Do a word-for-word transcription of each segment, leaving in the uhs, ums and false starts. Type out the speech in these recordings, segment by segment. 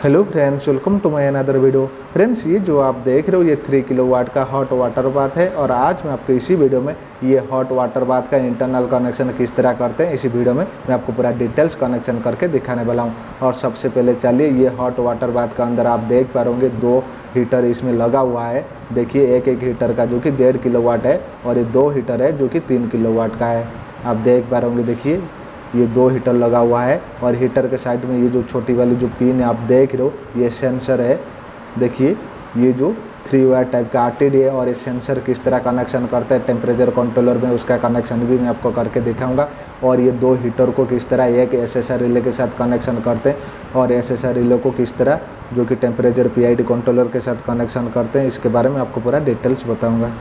Hello friends, welcome to my another video. Friends, ये जो आप देख रहे हो ये थ्री किलो वाट का हॉट वाटर बाथ है और आज मैं आपको इसी वीडियो में ये हॉट वाटर बाथ का इंटरनल कनेक्शन किस तरह करते हैं इसी वीडियो में मैं आपको पूरा डिटेल्स कनेक्शन करके दिखाने वाला हूँ। और सबसे पहले चलिए, ये हॉट वाटर बाथ का अंदर आप देख पा रहे होंगे दो हीटर इसमें लगा हुआ है। देखिए, एक एक हीटर का जो कि डेढ़ किलो वाट है और ये दो हीटर है जो कि तीन किलो वाट का है। आप देख पा रहे होंगे, देखिए ये दो हीटर लगा हुआ है और हीटर के साइड में ये जो छोटी वाली जो पिन है आप देख रहे हो ये सेंसर है। देखिए, ये जो थ्री वायर टाइप का आरटीडी है और ये सेंसर किस तरह कनेक्शन करता है टेम्परेचर कंट्रोलर में, उसका कनेक्शन भी मैं आपको करके दिखाऊंगा। और ये दो हीटर को किस तरह एक एसएसआर रिले के साथ कनेक्शन करते हैं और एसएसआर रिले को किस तरह जो कि टेम्परेचर पीआईडी कंट्रोलर के साथ कनेक्शन करते हैं, इसके बारे में आपको पूरा डिटेल्स बताऊँगा।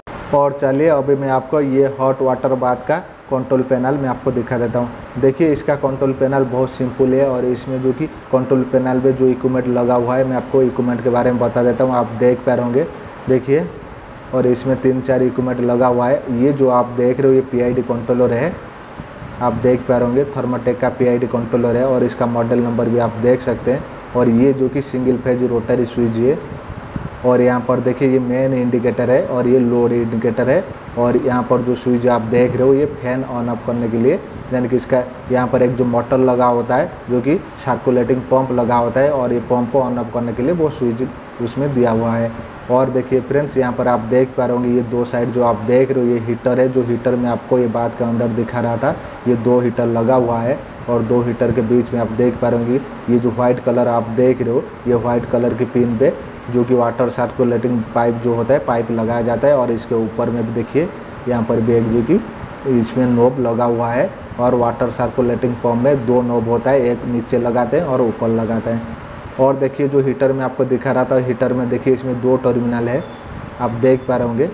और चलिए, अभी मैं आपको ये हॉट वाटर बाथ का कंट्रोल पैनल मैं आपको दिखा देता हूँ। देखिए, इसका कंट्रोल पैनल बहुत सिंपल है और इसमें जो कि कंट्रोल पैनल पे जो इक्विपमेंट लगा हुआ है मैं आपको इक्विपमेंट के बारे में बता देता हूँ। आप देख पा रहे होंगे, देखिए, और इसमें तीन चार इक्विपमेंट लगा हुआ है। ये जो आप देख रहे हो ये पीआईडी कंट्रोलर है। आप देख पा रहे होंगे थर्माटेक का पीआईडी कंट्रोलर है और इसका मॉडल नंबर भी आप देख सकते हैं। और ये जो कि सिंगल फेज रोटरी स्विच है और यहाँ पर देखिए ये मेन इंडिकेटर है और ये लोड इंडिकेटर है। और यहाँ पर जो स्विच आप देख रहे हो ये फैन ऑन ऑफ करने के लिए, यानी कि इसका यहाँ पर एक जो मोटर लगा होता है जो कि सर्कुलेटिंग पंप लगा होता है और ये पंप को ऑन ऑफ करने के लिए वो स्विच उसमें दिया हुआ है। और देखिए फ्रेंड्स, यहाँ पर आप देख पा रहे होंगे ये दो साइड जो आप देख रहे हो ये हीटर है। जो हीटर में आपको ये बात का अंदर दिखा रहा था, ये दो हीटर लगा हुआ है और दो हीटर के बीच में आप देख पा रहे होंगे ये जो व्हाइट कलर आप देख रहे हो ये व्हाइट कलर की पिन पे जो कि वाटर सर्कुलेटिंग पाइप जो होता है पाइप लगाया जाता है। और इसके ऊपर में भी देखिए यहाँ पर भी एक जो कि इसमें नोब लगा हुआ है। और वाटर सर्कुलेटिंग पंप में दो नोब होता है, एक नीचे लगाते हैं और ऊपर लगाते हैं। और देखिए जो हीटर में आपको दिखा रहा था, हीटर में देखिए इसमें दो टर्मिनल है। आप देख पा रहे होंगे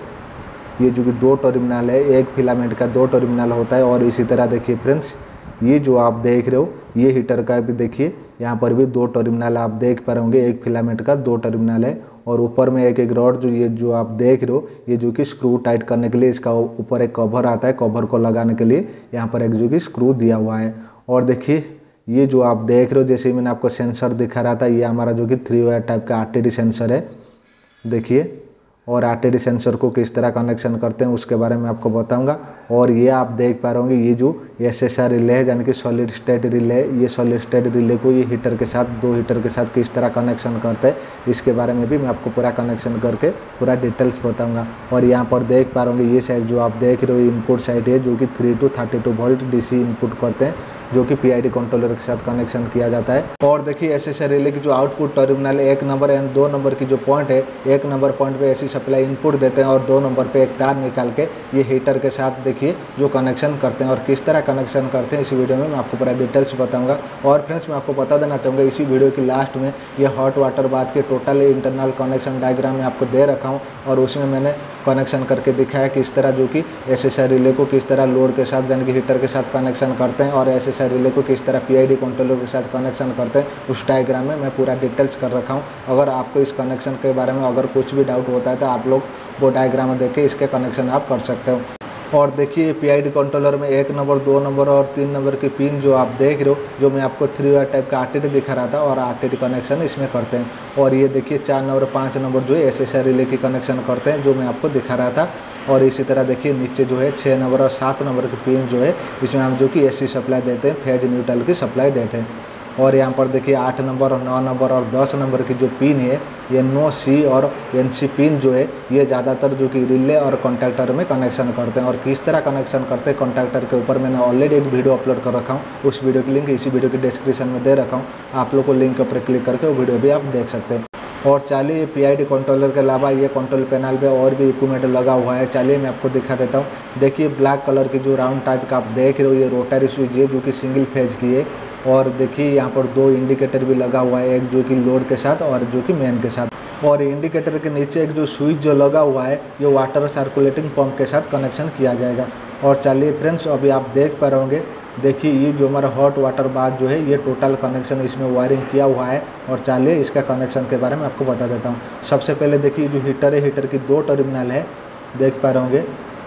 ये जो कि दो टर्मिनल है, एक फिलामेंट का दो टर्मिनल होता है। और इसी तरह देखिए फ्रेंड्स, ये जो आप देख रहे हो ये हीटर का भी देखिए यहाँ पर भी दो टर्मिनल आप देख पा रहे होंगे, एक फिलामेंट का दो टर्मिनल है। और ऊपर में एक एक रॉड जो ये जो आप देख रहे हो ये जो कि स्क्रू टाइट करने के लिए इसका ऊपर एक कवर आता है, कवर को लगाने के लिए यहाँ पर एक जो कि स्क्रू दिया हुआ है। और देखिए ये जो आप देख रहे हो, जैसे मैंने आपको सेंसर दिखा रहा था, ये हमारा जो कि थ्री वायर टाइप का आरटीडी सेंसर है। देखिए, और आरटीडी सेंसर को किस तरह कनेक्शन करते हैं उसके बारे में आपको बताऊंगा। और ये आप देख पा रहे होंगे ये जो एसएसआर रिले है यानी कि सॉलिड स्टेट रिले, ये सॉलिड स्टेट रिले को ये हीटर के साथ दो हीटर के साथ किस तरह कनेक्शन करते हैं इसके बारे में भी मैं आपको पूरा कनेक्शन करके पूरा डिटेल्स बताऊंगा। और यहाँ पर देख पा रहे होंगे ये साइड जो आप देख रहे हो इनपुट साइड है जो कि three to thirty two volt DC input करते हैं जो कि पीआईडी कंट्रोलर के साथ कनेक्शन किया जाता है। और देखिए एसएसआर रिले की जो आउटपुट टर्मिनल एक नंबर एंड दो नंबर की जो पॉइंट है, एक नंबर पॉइंट पे एसी सप्लाई इनपुट देते हैं और दो नंबर पे एक तार निकाल के ये हीटर के साथ देखिए जो कनेक्शन करते हैं। और किस तरह कनेक्शन करते हैं इसी वीडियो में मैं आपको पूरा डिटेल्स बताऊंगा। और फ्रेंड्स, मैं आपको बता देना चाहूँगा इसी वीडियो की लास्ट में ये हॉट वाटर बाथ के टोटल इंटरनल कनेक्शन डायग्राम में आपको दे रखा हूँ और उसमें मैंने कनेक्शन करके दिखाया किस तरह जो कि एसएसआर रिले को किस तरह लोड के साथ यानी कि हीटर के साथ कनेक्शन करते हैं और एसएसआर रिले को किस तरह पीआईडी कंट्रोलर के साथ कनेक्शन करते हैं, उस डायग्राम में मैं पूरा डिटेल्स कर रखा हूँ। अगर आपको इस कनेक्शन के बारे में अगर कुछ भी डाउट होता है तो आप लोग वो डायग्राम देख के इसके कनेक्शन आप कर सकते हो। और देखिए पीआईडी कंट्रोलर में एक नंबर, दो नंबर और तीन नंबर की पिन जो आप देख रहे हो, जो मैं आपको थ्री वायर टाइप का आरटीडी दिखा रहा था और आरटीडी कनेक्शन इसमें करते हैं। और ये देखिए चार नंबर पाँच नंबर जो है एसएसआर रिले की कनेक्शन करते हैं जो मैं आपको दिखा रहा था। और इसी तरह देखिए नीचे जो है छः नंबर और सात नंबर की पिन जो है इसमें हम जो कि एसी सप्लाई देते हैं, फेज न्यूट्रल की सप्लाई देते हैं। और यहाँ पर देखिए आठ नंबर और नौ नंबर और दस नंबर की जो पिन है ये नो सी और एन सी पिन जो है ये ज़्यादातर जो कि रिले और कॉन्टैक्टर में कनेक्शन करते हैं। और किस तरह कनेक्शन करते हैं कॉन्टैक्टर के ऊपर मैंने ऑलरेडी एक वीडियो अपलोड कर रखा हूँ, उस वीडियो की लिंक इसी वीडियो की डिस्क्रिप्शन में दे रखा हूँ। आप लोग को लिंक पर क्लिक करके वो वीडियो भी आप देख सकते हैं। और चलिए पीआईडी कंट्रोलर के अलावा ये कंट्रोल पैनल पे और भी इक्विपमेंट लगा हुआ है, चलिए मैं आपको दिखा देता हूँ। देखिए ब्लैक कलर की जो राउंड टाइप का आप देख रहे हो ये रोटरी स्विच है जो कि सिंगल फेज की है। और देखिए यहाँ पर दो इंडिकेटर भी लगा हुआ है, एक जो कि लोड के साथ और जो कि मेन के साथ। और इंडिकेटर के नीचे एक जो स्विच जो लगा हुआ है ये वाटर सर्कुलेटिंग पंप के साथ कनेक्शन किया जाएगा। और चलिए फ्रेंड्स, अभी आप देख पा रहे होंगे, देखिए ये जो हमारा हॉट वाटर बाथ जो है ये टोटल कनेक्शन इसमें वायरिंग किया हुआ है। और चलिए इसका कनेक्शन के बारे में आपको बता देता हूँ। सबसे पहले देखिए जो हीटर है, हीटर की दो टर्मिनल है, देख पा रहे होंगे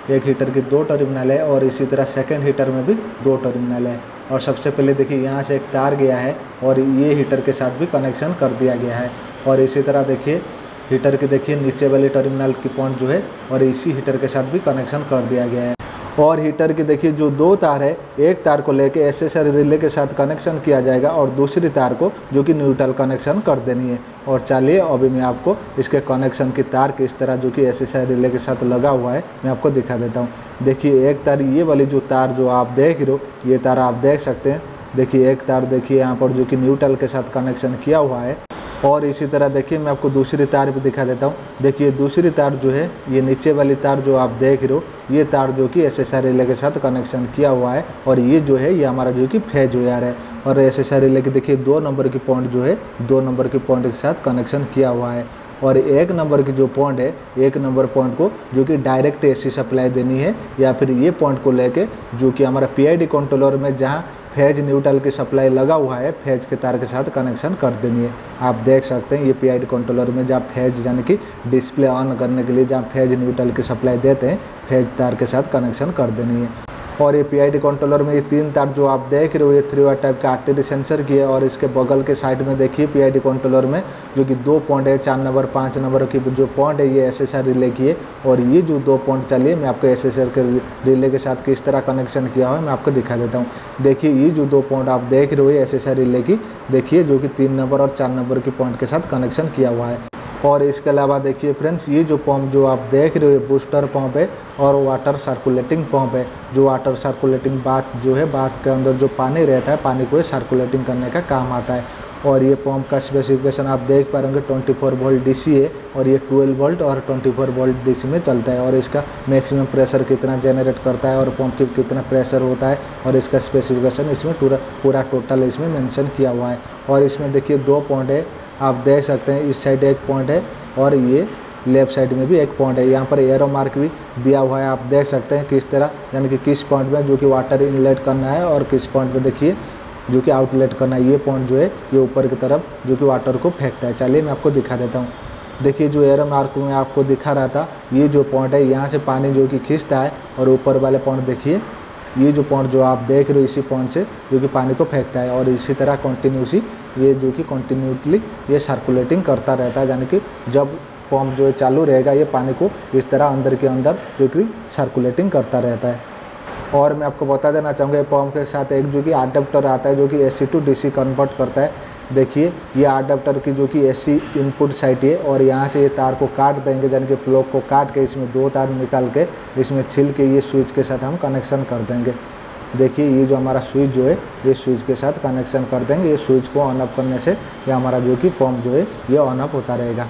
एक हीटर की दो टर्मिनल है और इसी तरह सेकंड हीटर में भी दो टर्मिनल है। और सबसे पहले देखिए यहाँ से एक तार गया है और ये हीटर के साथ भी कनेक्शन कर दिया गया है। और इसी तरह देखिए हीटर की देखिए नीचे वाली टर्मिनल की पॉइंट जो है और इसी हीटर के साथ भी कनेक्शन कर दिया गया है। और हीटर की देखिए जो दो तार है, एक तार को लेके एसएसआर रिले के साथ कनेक्शन किया जाएगा और दूसरी तार को जो कि न्यूट्रल कनेक्शन कर देनी है। और चलिए अभी मैं आपको इसके कनेक्शन की तार किस तरह जो कि एसएसआर रिले के साथ लगा हुआ है मैं आपको दिखा देता हूँ। देखिए एक तार ये वाली जो तार जो आप देख रहे हो, ये तार आप देख सकते हैं। देखिए एक तार देखिए यहाँ पर जो कि न्यूट्रल के साथ कनेक्शन किया हुआ है। और इसी तरह देखिए मैं आपको दूसरी तार भी दिखा देता हूँ। देखिए दूसरी तार जो है, ये नीचे वाली तार जो आप देख रहे हो, ये तार जो कि एसएसआर रिले के साथ कनेक्शन किया हुआ है। और ये जो है ये हमारा जो कि फेज वायर है। और एसएसआर रिले की देखिए दो नंबर की पॉइंट जो है दो नंबर की पॉइंट के साथ कनेक्शन किया हुआ है। और एक नंबर की जो पॉइंट है, एक नंबर पॉइंट को जो कि डायरेक्ट एसी सप्लाई देनी है, या फिर ये पॉइंट को लेके जो कि हमारा पीआईडी कंट्रोलर में जहाँ फेज न्यूट्रल की सप्लाई लगा हुआ है, फेज के तार के साथ कनेक्शन कर देनी है। आप देख सकते हैं ये पीआईडी कंट्रोलर में जहाँ फेज यानी कि डिस्प्ले ऑन करने के लिए जहाँ फेज न्यूट्रल की सप्लाई देते हैं, फेज तार के साथ कनेक्शन कर देनी है। और ये पीआईडी कंट्रोलर में ये तीन तार जो आप देख रहे हो, ये थ्री वाट टाइप का आरटीडी सेंसर की है। और इसके बगल के साइड में देखिए पीआईडी कंट्रोलर में जो कि दो पॉइंट है, चार नंबर पाँच नंबर की जो पॉइंट है ये एसएसआर रिले की है। और ये जो दो पॉइंट चलिए मैं आपको एसएसआर के रिले के साथ किस तरह कनेक्शन किया हुआ है मैं आपको दिखा देता हूँ। देखिए ये जो दो पॉइंट आप देख रहे हो ये एसएसआर रिले की, देखिए जो कि तीन नंबर और चार नंबर की पॉइंट के साथ कनेक्शन किया हुआ है। और इसके अलावा देखिए फ्रेंड्स, ये जो पंप जो आप देख रहे हो ये बूस्टर पंप है और वाटर सर्कुलेटिंग पंप है। जो वाटर सर्कुलेटिंग बाथ जो है, बाथ के अंदर जो पानी रहता है, पानी को सर्कुलेटिंग करने का काम आता है। और ये पंप का स्पेसिफिकेशन आप देख पा रहे होंगे, चौबीस वोल्ट डीसी है और ये बारह वोल्ट और चौबीस वोल्ट डीसी में चलता है। और इसका मैक्सिमम प्रेशर कितना जनरेट करता है और पंप की कितना प्रेशर होता है और इसका स्पेसिफिकेशन इसमें पूरा पूरा टोटल इसमें मेंशन किया हुआ है। और इसमें देखिए दो पॉइंट है, आप देख सकते हैं, इस साइड एक पॉइंट है और ये लेफ्ट साइड में भी एक पॉइंट है। यहाँ पर एरो मार्क भी दिया हुआ है, आप देख सकते हैं किस तरह, यानी कि किस पॉइंट में जो कि वाटर इनलेट करना है और किस पॉइंट में देखिए जो कि आउटलेट करना है। ये पॉइंट जो है ये ऊपर की तरफ जो कि वाटर को फेंकता है। चलिए मैं आपको दिखा देता हूँ। देखिए जो एरो मार्क में आपको दिखा रहा था, ये जो पॉइंट है यहाँ से पानी जो कि खींचता है और ऊपर वाले पॉइंट देखिए ये जो पॉइंट जो आप देख रहे हो इसी पॉइंट से जो कि पानी को फेंकता है। और इसी तरह कंटिन्यूसली ये जो कि कंटिन्यूसली ये सर्कुलेटिंग करता रहता है, यानी कि जब पंप जो चालू रहेगा ये पानी को इस तरह अंदर के अंदर जो कि सर्कुलेटिंग करता रहता है। और मैं आपको बता देना चाहूँगा ये पंप के साथ एक जो कि अडेप्टर आता है जो कि एसी टू डीसी कन्वर्ट करता है। देखिए ये अडेप्टर की जो कि एसी इनपुट साइड है और यहाँ से ये तार को काट देंगे, यानी कि प्लग को काट के इसमें दो तार निकाल के इसमें छिल के ये स्विच के साथ हम कनेक्शन कर देंगे। देखिए ये जो हमारा स्विच जो है ये स्विच के साथ कनेक्शन कर देंगे। ये स्विच को ऑन ऑफ करने से ये हमारा जो कि पंप जो है ये ऑन ऑफ होता रहेगा।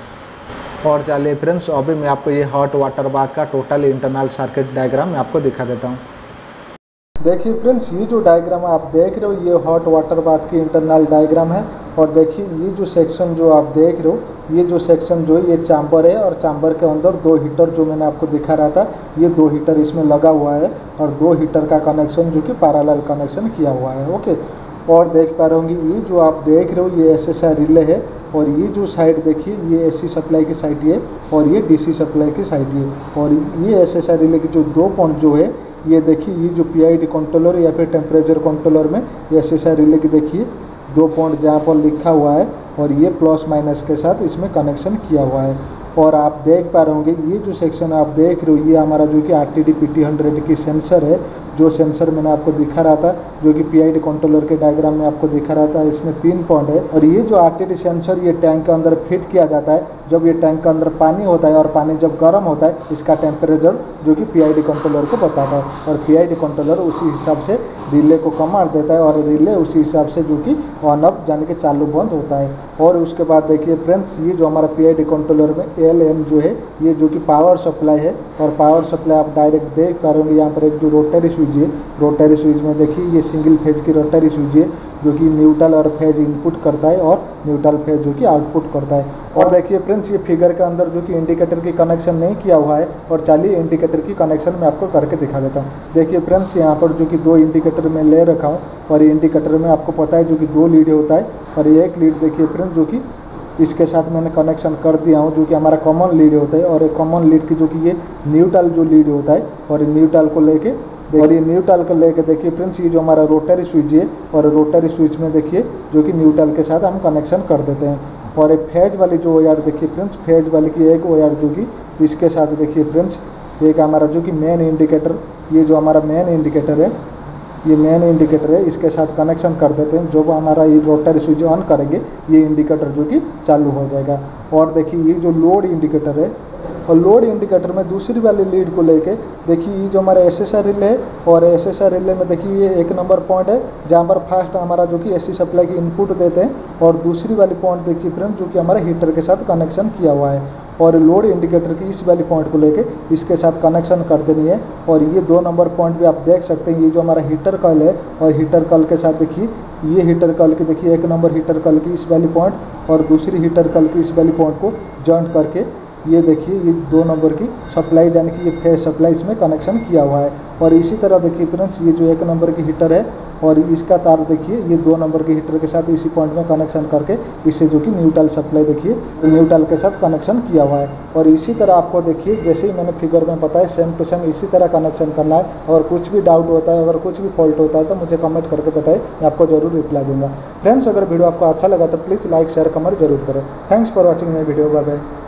और चलिए फ्रेंड्स, अभी मैं आपको ये हॉट वाटर बाथ का टोटल इंटरनल सर्किट डायग्राम मैं आपको दिखा देता हूँ। देखिए फ्रेंड्स, ये जो डायग्राम आप देख रहे हो ये हॉट वाटर बाथ की इंटरनल डायग्राम है। और देखिए ये जो सेक्शन जो आप देख रहे हो ये जो सेक्शन जो है ये चैम्बर है और चैम्बर के अंदर दो हीटर जो मैंने आपको दिखा रहा था, ये दो हीटर इसमें लगा हुआ है और दो हीटर का कनेक्शन जो कि पैरेलल कनेक्शन किया हुआ है। ओके, और देख पा रहे होंगे ये जो आप देख रहे हो ये एसएसआर रिले है और ये जो साइड देखिए ये एसी सप्लाई की साइड है और ये डीसी सप्लाई की साइड है। और ये एसएसआर रिले की जो दो पॉइंट जो है ये देखिए ये जो पीआईडी कंट्रोलर या फिर टेम्परेचर कंट्रोलर में एसएसआर रिले की देखिए दो पॉइंट जहाँ पर लिखा हुआ है और ये प्लस माइनस के साथ इसमें कनेक्शन किया हुआ है। और आप देख पा रहे होंगे ये जो सेक्शन आप देख रहे हो ये हमारा जो कि R T D P T hundred की सेंसर है। जो सेंसर मैंने आपको दिखा रहा था जो कि पीआईडी कंट्रोलर के डायग्राम में आपको दिखा रहा था, इसमें तीन पॉइंट है। और ये जो आर टी डी सेंसर ये टैंक के अंदर फिट किया जाता है। जब ये टैंक के अंदर पानी होता है और पानी जब गर्म होता है इसका टेम्परेचर जो कि पीआईडी कंट्रोलर को बताता है और पीआईडी कंट्रोलर उसी हिसाब से रिले को कमांड देता है और रिले उसी हिसाब से जो कि ऑन ऑफ यानी कि चालू बंद होता है। और उसके बाद देखिए फ्रेंड्स, ये जो हमारा पीआईडी कंट्रोलर में एल एम जो है ये जो कि पावर सप्लाई है और पावर सप्लाई आप डायरेक्ट देख पा रहे होंगे। यहाँ पर एक जो रोटरी स्विच है, रोटरी स्विच में देखिए ये सिंगल फेज की रोटरी स्विच है जो कि न्यूट्रल और फेज इनपुट करता है और न्यूट्रल फेज जो कि आउटपुट करता है। और देखिए फ्रेंड्स, ये फिगर के अंदर जो कि इंडिकेटर की कनेक्शन नहीं किया हुआ है और चलिए इंडिकेटर की कनेक्शन मैं आपको करके दिखा देता हूँ। देखिए फ्रेंड्स, यहाँ पर जो कि दो इंडिकेटर मैं ले रखा हूँ और ये इंडिकेटर में आपको पता है जो कि दो लीड होता है और ये एक लीड देखिए फ्रेंड्स जो कि इसके साथ मैंने कनेक्शन कर दिया हूँ, जो कि हमारा कॉमन लीड होता है। और एक कॉमन लीड की जो कि ये न्यूट्रल जो लीड होता है, और न्यूट्रल को लेके और ये न्यूट्रल को लेके देखिए फ्रेंड्स, ये जो हमारा रोटरी स्विच है, और रोटरी स्विच में देखिए जो कि न्यूट्रल के साथ हम कनेक्शन कर देते हैं। और एक फेज वाली जो वायर देखिए फ्रेंड्स, फेज वाली की एक वायर जो कि इसके साथ देखिए फ्रेंड्स, एक हमारा जो कि मेन इंडिकेटर, ये जो हमारा मेन इंडिकेटर है, ये मेन इंडिकेटर है, इसके साथ कनेक्शन कर देते हैं। जो हमारा ये रोटरी स्विच ऑन करेंगे, ये इंडिकेटर जो कि चालू हो जाएगा। और देखिए ये जो लोड इंडिकेटर है, और लोड इंडिकेटर में दूसरी वाली लीड को लेके देखिए ये जो हमारा एसएसआर रिले है, और एसएसआर रिले में देखिए ये एक नंबर पॉइंट है जहाँ पर फर्स्ट हमारा जो कि एसी सप्लाई की इनपुट देते हैं, और दूसरी वाली पॉइंट देखिए फ्रेंड जो कि हमारा हीटर के साथ कनेक्शन किया हुआ है। और लोड इंडिकेटर की इस वाली पॉइंट को लेके इसके साथ कनेक्शन कर देनी है। और ये दो नंबर पॉइंट भी आप देख सकते हैं, ये जो हमारा हीटर कॉइल है, और हीटर कॉइल के साथ देखिए ये हीटर कॉइल की देखिए एक नंबर हीटर कॉइल की इस वाली पॉइंट, और दूसरी हीटर कॉइल की इस वाली पॉइंट को जॉइंट करके ये देखिए ये दो नंबर की सप्लाई, यानी कि ये फेज सप्लाई इसमें कनेक्शन किया हुआ है। और इसी तरह देखिए फ्रेंड्स, ये जो एक नंबर की हीटर है, और इसका तार देखिए ये दो नंबर के हीटर के साथ इसी पॉइंट में कनेक्शन करके इससे जो कि न्यूट्रल सप्लाई देखिए न्यूट्रल के साथ कनेक्शन किया हुआ है। और इसी तरह आपको देखिए जैसे ही मैंने फिगर में बताया, सेम टू सेम इसी तरह कनेक्शन करना है। अगर कुछ भी डाउट होता है, अगर कुछ भी फॉल्ट होता है तो मुझे कमेंट करके बताएं, मैं आपको जरूर रिप्लाई दूंगा। फ्रेंड्स, अगर वीडियो आपको अच्छा लगा तो प्लीज़ लाइक शेयर कमेंट जरूर करें। Thanks for watching my video. Bye bye.